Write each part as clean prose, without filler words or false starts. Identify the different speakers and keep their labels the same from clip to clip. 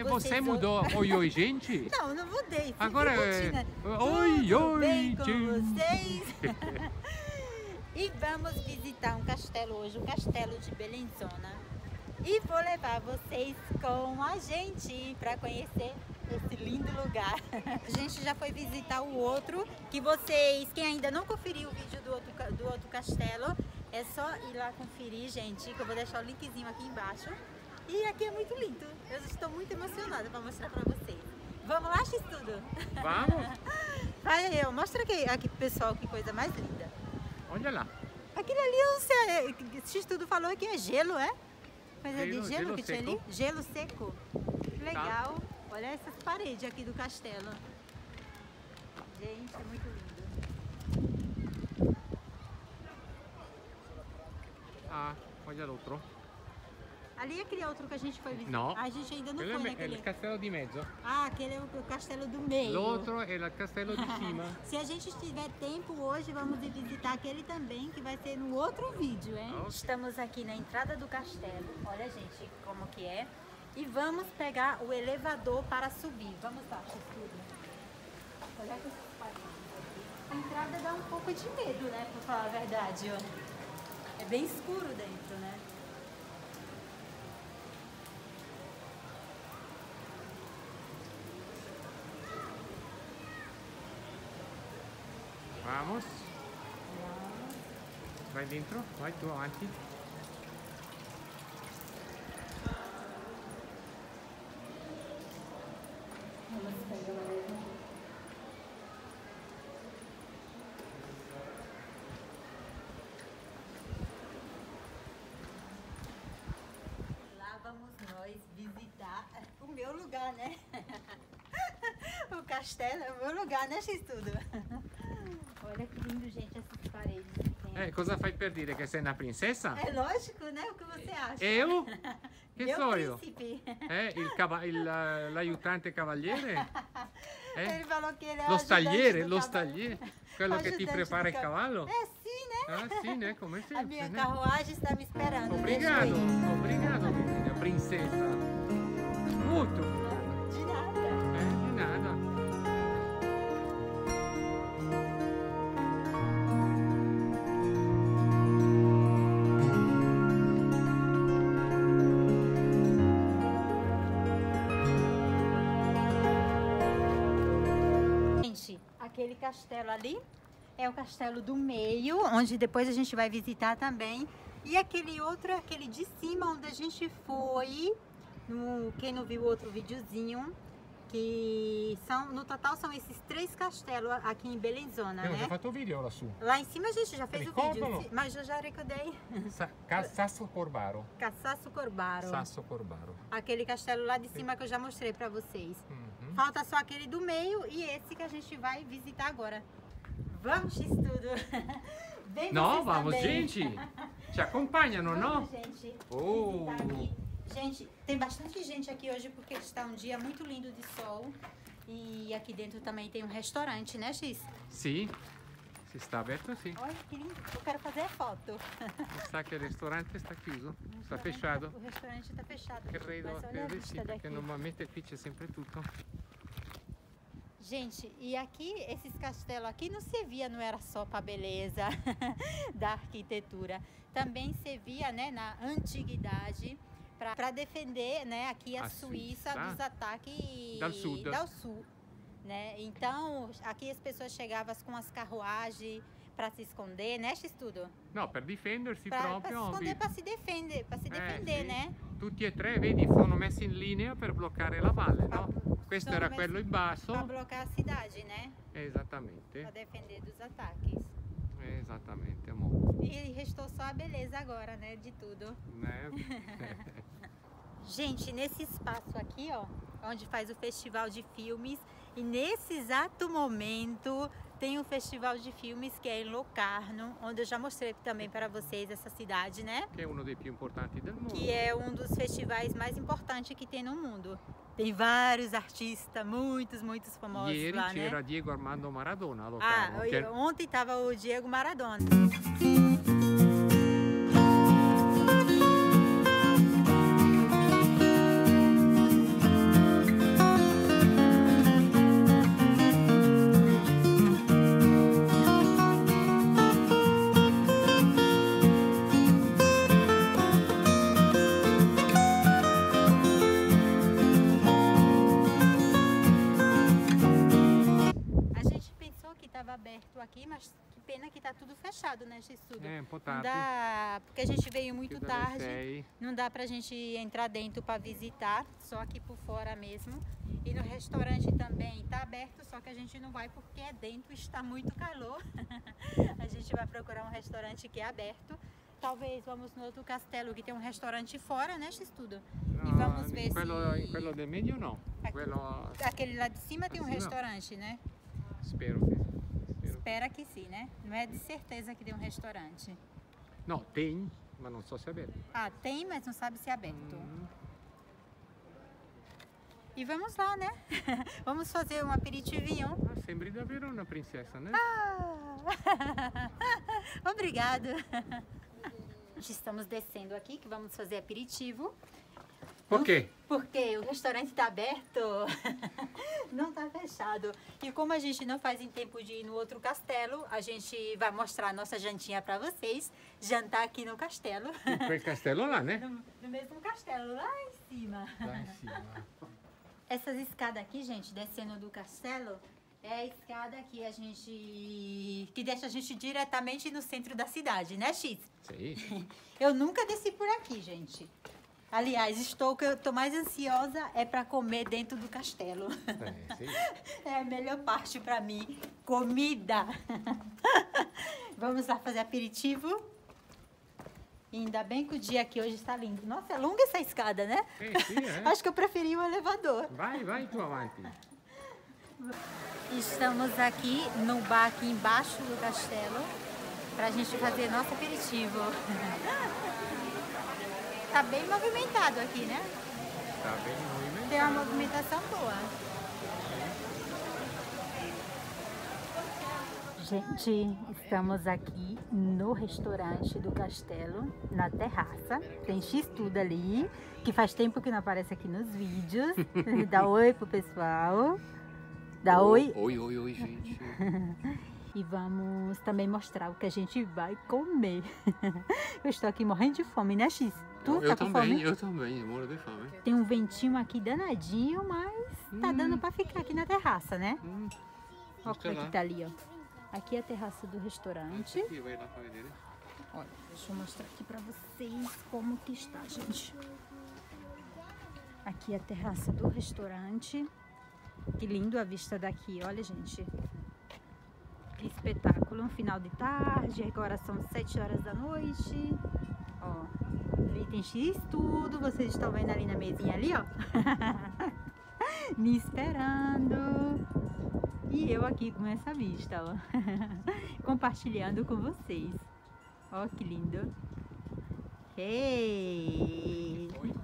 Speaker 1: Você mudou oi, oi, gente?
Speaker 2: Não, não mudei.
Speaker 1: Agora
Speaker 2: é...
Speaker 1: Oi, oi,
Speaker 2: bem
Speaker 1: gente.
Speaker 2: com vocês? E vamos visitar um castelo hoje, o Castelo de Bellinzona. E vou levar vocês com a gente para conhecer esse lindo lugar. A gente já foi visitar o outro, que vocês, quem ainda não conferiu o vídeo do outro castelo, é só ir lá conferir, gente, que eu vou deixar o linkzinho aqui embaixo. E aqui é muito lindo, eu estou muito emocionada para mostrar para vocês. Vamos lá, X-Tudo?
Speaker 1: Vamos?
Speaker 2: Vai aí, mostra aqui pro pessoal que coisa mais linda.
Speaker 1: Olha lá.
Speaker 2: Aquilo ali, o X-Tudo falou que é gelo, é? Coisa de gelo que tinha ali? Gelo seco. Que legal. Tá. Olha essas paredes aqui do castelo. Gente, é muito lindo.
Speaker 1: Ah, olha l'altro.
Speaker 2: Ali é aquele outro que a gente foi visitar.
Speaker 1: Não.
Speaker 2: A gente ainda não foi naquele.
Speaker 1: É o castelo di mezzo.
Speaker 2: Ah, aquele é o castelo do meio.
Speaker 1: L'altro é o castelo de cima.
Speaker 2: Se a gente tiver tempo hoje, vamos ir visitar aquele também, que vai ser no outro vídeo, hein? Okay. Estamos aqui na entrada do castelo. Olha, gente, como que é. E vamos pegar o elevador para subir. Vamos lá, X-Tudo. Olha que essas paredes aqui. A entrada dá um pouco de medo, né? Pra falar a verdade, ó. É bem escuro dentro, né?
Speaker 1: Vamos. Vai dentro, vai tu avanti.
Speaker 2: Vamos pegar o elevador. Lá vamos nós visitar o meu lugar, né? O castelo é o meu lugar, né, X-Tudo? Olha que lindo, gente, essas paredes que tem.
Speaker 1: Cosa fai per dire che sei una princesa?
Speaker 2: É lógico, né? O que você acha?
Speaker 1: Eu? Che so io?
Speaker 2: Príncipe.
Speaker 1: L'aiutante cavaliere?
Speaker 2: Ele falou que ele é
Speaker 1: Lo stagliere,
Speaker 2: ajudante do
Speaker 1: lo
Speaker 2: cavalo.
Speaker 1: stagliere. Quello che ti
Speaker 2: Ajudante
Speaker 1: prepara
Speaker 2: do
Speaker 1: il cavallo?
Speaker 2: É sim, né?
Speaker 1: Ah, sì, né? Come sempre.
Speaker 2: A minha
Speaker 1: né?
Speaker 2: carruagem está me esperando.
Speaker 1: Obrigado,
Speaker 2: Deixa eu ir.
Speaker 1: obrigado, minha princesa. Muito.
Speaker 2: De nada.
Speaker 1: De nada.
Speaker 2: Gente, aquele castelo ali é o castelo do meio, onde depois a gente vai visitar também. E aquele outro, aquele de cima, onde a gente foi, quem não viu o outro videozinho, que são, no total são esses 3 castelos aqui em Bellinzona, né?
Speaker 1: Já fatto o vídeo lassù.
Speaker 2: Lá em cima a gente já fez o
Speaker 1: Ricordalo.
Speaker 2: vídeo, mas eu já recordei.
Speaker 1: Sasso Corbaro.
Speaker 2: Cassaço Corbaro.
Speaker 1: Sasso Corbaro.
Speaker 2: Aquele castelo lá de cima que eu já mostrei pra vocês.
Speaker 1: Uhum.
Speaker 2: Falta só aquele do meio e esse que a gente vai visitar agora. Vamos, X-Tudo! Vem
Speaker 1: No,
Speaker 2: vocês
Speaker 1: vamos,
Speaker 2: também.
Speaker 1: gente. Ci accompagnano, no?
Speaker 2: Vamos, gente,
Speaker 1: Oh.
Speaker 2: visitar aqui. Gente, tem bastante gente aqui hoje porque está um dia muito lindo de sol. E aqui dentro também tem um restaurante, né, X?
Speaker 1: Sì, si sta aperto, sì.
Speaker 2: Olha que lindo, eu quero fazer a foto.
Speaker 1: Mi sa che il ristorante sta chiuso, sta fechado.
Speaker 2: O restaurante está fechado.
Speaker 1: Credo,
Speaker 2: Mas olha a
Speaker 1: credo sì,
Speaker 2: vista
Speaker 1: perché
Speaker 2: daqui.
Speaker 1: normalmente qui c'è sempre tutto.
Speaker 2: Gente, e aqui, esses castelos aqui não servia, não era só para beleza da arquitetura. Também servia, né, na antiguidade para defender, né, aqui a Suíça dos ataques
Speaker 1: dal
Speaker 2: sul, né? Então, aqui as pessoas chegavam com as carruagens para se esconder, né, X-Tudo?
Speaker 1: No, per difendersi
Speaker 2: Para se
Speaker 1: proprio.
Speaker 2: esconder, para se defender,
Speaker 1: sì.
Speaker 2: né?
Speaker 1: Tutti e tre, vedi, sono messi in linea per bloccare la valle, no? Questo era quello in basso.
Speaker 2: Para bloquear a cidade, né?
Speaker 1: Esattamente.
Speaker 2: Para defender dos ataques.
Speaker 1: Esattamente, amore.
Speaker 2: E restou só a beleza agora, né, de tudo.
Speaker 1: Né?
Speaker 2: Gente, nesse espaço aqui, ó, onde faz o festival de filmes, e nesse exato momento tem um festival de filmes que é em Locarno, onde eu já mostrei também para vocês essa cidade, né?
Speaker 1: Que é um dos più importanti del mundo.
Speaker 2: Que é um dos festivais mais importantes que tem no mundo. Tem vários artistas, muitos famosos
Speaker 1: Ieri
Speaker 2: lá, né?
Speaker 1: c'era Diego Armando Maradona a Locarno.
Speaker 2: Ontem estava o Diego Maradona. aqui, mas que pena que tá tudo fechado, né, X-Tudo?
Speaker 1: É, um po'
Speaker 2: Não
Speaker 1: tardi.
Speaker 2: dá, porque a gente veio muito
Speaker 1: Chiude alle
Speaker 2: tarde,
Speaker 1: 6.
Speaker 2: não dá pra gente entrar dentro para visitar, só aqui por fora mesmo. E no restaurante também tá aberto, só que a gente não vai porque é dentro, está muito calor. A gente vai procurar um restaurante que é aberto. Talvez vamos no outro castelo que tem um restaurante fora, né, X-Tudo? E vamos ver
Speaker 1: In
Speaker 2: se...
Speaker 1: quello del medio no. Quello...
Speaker 2: Aquele lá de cima tem um
Speaker 1: Acima?
Speaker 2: restaurante, né?
Speaker 1: Spero che...
Speaker 2: Espera que sim, né? Não é de certeza que tem um restaurante.
Speaker 1: No, tem, ma non so se è aperto.
Speaker 2: Ah, tem, mas não sabe se é aberto. E vamos lá, né? Vamos fazer um aperitivinho.
Speaker 1: Ah, sembri davvero una princessa, né?
Speaker 2: Obrigado. Estamos descendo aqui, que vamos fazer aperitivo.
Speaker 1: Por quê?
Speaker 2: Porque o restaurante está aberto, não está fechado. E como a gente não faz em tempo de ir no outro castelo, a gente vai mostrar a nossa jantinha para vocês. Jantar aqui no castelo.
Speaker 1: Quel castello là, né?
Speaker 2: No mesmo castelo, lá em cima.
Speaker 1: Lá em cima.
Speaker 2: Essas escadas aqui, gente, descendo do castelo, é a escada que deixa a gente diretamente no centro da cidade, né, X?
Speaker 1: Sì.
Speaker 2: Eu nunca desci por aqui, gente. Aliás, que eu tô mais ansiosa é para comer dentro do castelo.
Speaker 1: Sì.
Speaker 2: É a melhor parte para mim, comida. Vamos lá fazer aperitivo. E ainda bem que o dia aqui hoje está lindo. Nossa, é longa essa escada, né?
Speaker 1: Sì, é.
Speaker 2: Acho que eu preferi o elevador.
Speaker 1: Vai tu avanti.
Speaker 2: Estamos aqui no bar aqui embaixo do castelo para a gente fazer nosso aperitivo. Tá bem movimentado aqui, né?
Speaker 1: Tá bem movimentado.
Speaker 2: Tem uma movimentação boa. Gente, estamos aqui no restaurante do castelo, na terraça. Tem X-Tudo ali, que faz tempo que não aparece aqui nos vídeos. Dá oi pro pessoal. Dá oi.
Speaker 1: Oi, gente.
Speaker 2: E vamos também mostrar o que a gente vai comer. Eu estou aqui morrendo de fome, né, X? Tu tá com fome?
Speaker 1: Eu também, moro de fome.
Speaker 2: Tem um ventinho aqui danadinho, mas tá dando pra ficar aqui na terraça, né? Olha como é que tá ali, ó. Aqui é a terraça do restaurante.
Speaker 1: Vai lá pra ver.
Speaker 2: Olha, deixa eu mostrar aqui pra vocês como que está, gente. Aqui é a terraça do restaurante. Que lindo a vista daqui, olha, gente. Que espetáculo, um final de tarde, agora são 7 horas da noite. Ó, ali tem X-Tudo, vocês estão vendo ali na mesinha ali, ó. Me esperando. E eu aqui com essa vista, ó. Compartilhando com vocês. Ó, que lindo. Hey!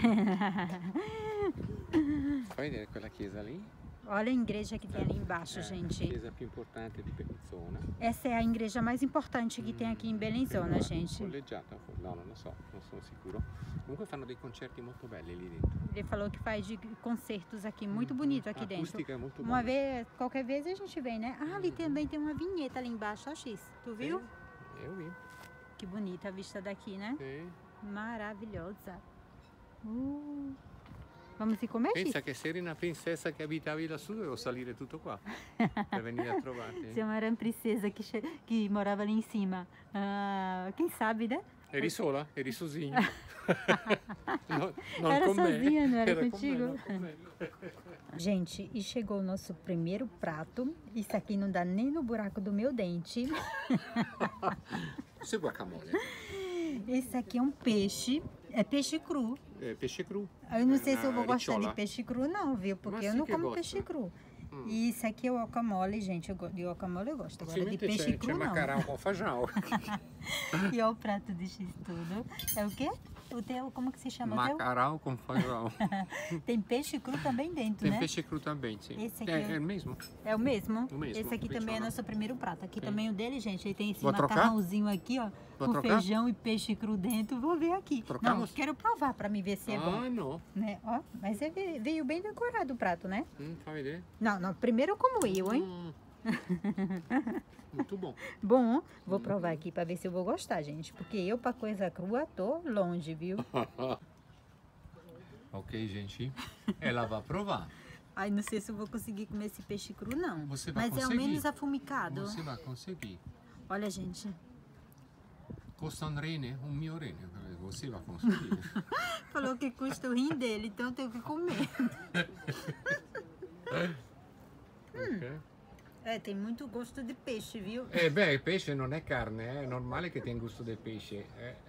Speaker 1: Vai vedere quella chiesa ali?
Speaker 2: Olha a igreja que tem ali embaixo, gente.
Speaker 1: A chiesa più importante di Bellinzona.
Speaker 2: Essa é a igreja mais importante que tem aqui em Bellinzona, gente.
Speaker 1: Collegiata? No, non lo so, non sono sicuro. Comunque fanno dei concerti molto belli lì dentro.
Speaker 2: Ele falou que faz de concertos aqui, muito bonito aqui
Speaker 1: A
Speaker 2: dentro.
Speaker 1: acústica é muito
Speaker 2: Uma
Speaker 1: boa.
Speaker 2: vez, qualquer vez a gente vem, né? Ah, ali também tem uma vinheta ali embaixo, ó, X. Tu viu?
Speaker 1: Sì, eu vi.
Speaker 2: Que bonita a vista daqui, né?
Speaker 1: Sì.
Speaker 2: Maravilhosa. Vamos ir comer, X?
Speaker 1: Pensa che se eri una princessa che abitavi lassù dovevo salire tutto qua per venire a trovarti.
Speaker 2: Se eu era uma princesa que morava ali em cima, quem sabe, né?
Speaker 1: Eri sola? Eri sozinha? Non
Speaker 2: Era
Speaker 1: con me.
Speaker 2: sozinha, não era
Speaker 1: Era
Speaker 2: contigo?
Speaker 1: non con me.
Speaker 2: Gente, e chegou o nosso primeiro prato. Isso aqui não dá nem no buraco do meu dente.
Speaker 1: Isso é guacamole.
Speaker 2: Esse aqui é um peixe, é peixe cru.
Speaker 1: É peixe cru.
Speaker 2: Eu não sei se eu vou
Speaker 1: Na
Speaker 2: gostar de
Speaker 1: ricciola.
Speaker 2: peixe cru não, viu? Porque
Speaker 1: Mas
Speaker 2: eu
Speaker 1: sim
Speaker 2: não
Speaker 1: que
Speaker 2: como
Speaker 1: gosta.
Speaker 2: peixe cru. E isso aqui é o guacamole, gente. De guacamole eu gosto. Agora de
Speaker 1: Simmente
Speaker 2: peixe
Speaker 1: c'è
Speaker 2: cru não.
Speaker 1: macarrão com feijão.
Speaker 2: E olha o prato de X-Tudo. É o quê? O teu, como que se chama o teu?
Speaker 1: Macarrão com feijão.
Speaker 2: Tem peixe cru também dentro,
Speaker 1: Tem
Speaker 2: né?
Speaker 1: peixe cru também, sim.
Speaker 2: Esse aqui
Speaker 1: É o mesmo.
Speaker 2: É o mesmo?
Speaker 1: O mesmo,
Speaker 2: Esse aqui também é
Speaker 1: peixona.
Speaker 2: nosso primeiro prato. Aqui
Speaker 1: Sim.
Speaker 2: também o dele, gente. Ele tem esse
Speaker 1: Vou trocar?
Speaker 2: macarrãozinho aqui, ó.
Speaker 1: Vou
Speaker 2: com
Speaker 1: trocar?
Speaker 2: feijão e peixe cru dentro. Vou ver aqui.
Speaker 1: Trocamos?
Speaker 2: Não, quero provar pra me ver se é bom.
Speaker 1: Ah, não.
Speaker 2: Né? Ó, mas veio bem decorado o prato, né?
Speaker 1: Fa vedere.
Speaker 2: Não, primeiro eu como eu, hein?
Speaker 1: Muito bom.
Speaker 2: Bom, vou provar aqui pra ver se eu vou gostar, gente. Porque eu pra coisa crua tô longe, viu?
Speaker 1: Ok, gente. Ela vai provar.
Speaker 2: Ai, não sei se eu vou conseguir comer esse peixe cru, não.
Speaker 1: Você vai
Speaker 2: Mas
Speaker 1: conseguir.
Speaker 2: é o menos afumicado.
Speaker 1: Você vai conseguir.
Speaker 2: Olha, gente.
Speaker 1: Custa um rene, um mio rene. Você vai conseguir.
Speaker 2: Falou que custa o rim dele, então eu tenho que comer.
Speaker 1: Ok.
Speaker 2: É, tem muito gosto de peixe, viu?
Speaker 1: Beh, il pesce non è carne, è normale che tenga gusto del pesce.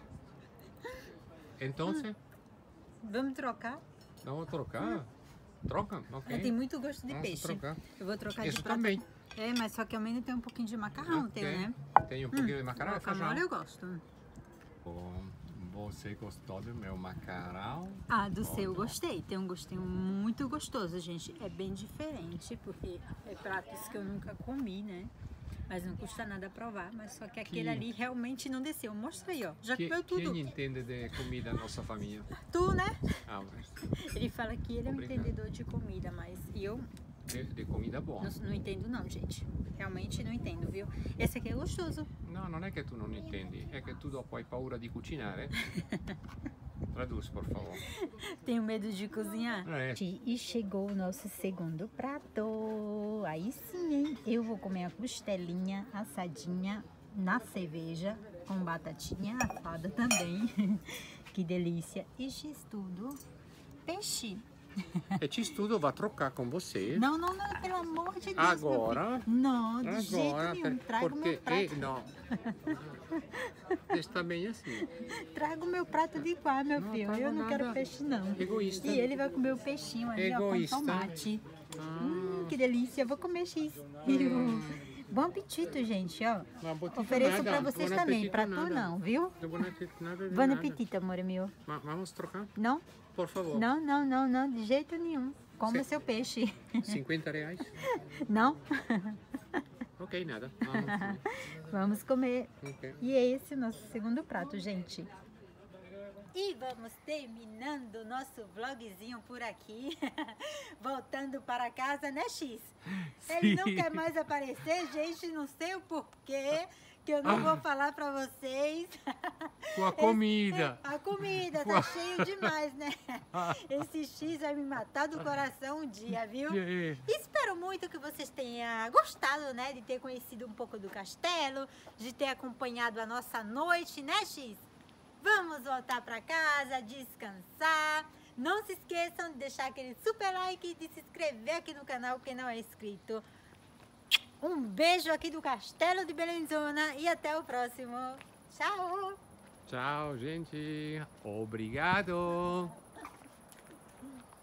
Speaker 1: Entonces,
Speaker 2: Vamos trocar?
Speaker 1: vamos trocar? Troca? Ok.
Speaker 2: É, tem muito gosto de
Speaker 1: Vamos
Speaker 2: peixe.
Speaker 1: trocar.
Speaker 2: Eu vou trocar
Speaker 1: Isso
Speaker 2: de prato.
Speaker 1: também.
Speaker 2: É, mas só que ao menos tem um pouquinho de macarrão, tem,
Speaker 1: Ok.
Speaker 2: né?
Speaker 1: Tem um pouquinho de macarrão e feijão.
Speaker 2: Guacamole eu gosto.
Speaker 1: Bom, você gostou do meu macarrão?
Speaker 2: Ah, do seu eu
Speaker 1: Olha.
Speaker 2: gostei. Tem um gostinho muito gostoso, gente. É bem diferente, porque é pratos que eu nunca comi, né? Mas não custa nada provar, mas só que aquele ali realmente não desceu. Mostra aí, ó. Já comeu tudo.
Speaker 1: Quem entende de comida na nossa família?
Speaker 2: Tu, né?
Speaker 1: Ah, mas
Speaker 2: Ele fala que ele é um
Speaker 1: Obrigado.
Speaker 2: entendedor de comida, mas eu
Speaker 1: de comida boa.
Speaker 2: não entendo não, gente. Realmente não entendo, viu? Esse aqui é gostoso.
Speaker 1: No, non è che tu non intendi, è che tu dopo hai paura di cucinare. Traduz, por favor.
Speaker 2: Tenho medo de cozinhar.
Speaker 1: É.
Speaker 2: E chegou o nosso segundo prato. Aí sim, hein? Eu vou comer a costelinha assadinha na cerveja, com batatinha assada também. Que delícia. E x-tudo. Peixe.
Speaker 1: E X-Tudo va a trocar com você.
Speaker 2: Não, pelo amor de Deus.
Speaker 1: Agora?
Speaker 2: Meu filho. Não, de jeito nenhum. Traga o meu
Speaker 1: porque
Speaker 2: prato.
Speaker 1: não. Está bem assim.
Speaker 2: Traga o meu prato de igual, meu
Speaker 1: Não
Speaker 2: filho.
Speaker 1: trago
Speaker 2: Eu não quero
Speaker 1: nada.
Speaker 2: peixe, não.
Speaker 1: Egoísta.
Speaker 2: E ele vai comer o peixinho ali,
Speaker 1: Egoísta.
Speaker 2: ó, com tomate. Que delícia. Eu vou comer X. Bom apetite, gente, ó. Ofereço pra vocês também. Pra tu não, viu? Bom apetite, amor meu.
Speaker 1: Vamos trocar?
Speaker 2: Não?
Speaker 1: Por favor.
Speaker 2: Não, de jeito nenhum. Coma
Speaker 1: Sim.
Speaker 2: seu peixe.
Speaker 1: 50 reais?
Speaker 2: Não?
Speaker 1: Ok, nada. Vamos.
Speaker 2: Vamos comer.
Speaker 1: Ok.
Speaker 2: E é esse o nosso segundo prato, gente. E vamos terminando o nosso vlogzinho por aqui. Voltando para casa, né, X? Ele não quer mais aparecer, gente, não sei o porquê, que eu não vou falar para vocês.
Speaker 1: Com a comida.
Speaker 2: A comida tá cheio demais, né? Esse X vai me matar do coração um dia, viu? Espero muito que vocês tenham gostado, né? De ter conhecido um pouco do castelo, de ter acompanhado a nossa noite, né, X? Vamos voltar para casa, descansar. Não se esqueçam de deixar aquele super like e de se inscrever aqui no canal quem não é inscrito. Um beijo aqui do Castelo de Belenzona e até o próximo. Tchau!
Speaker 1: Ciao, gente. Obrigado.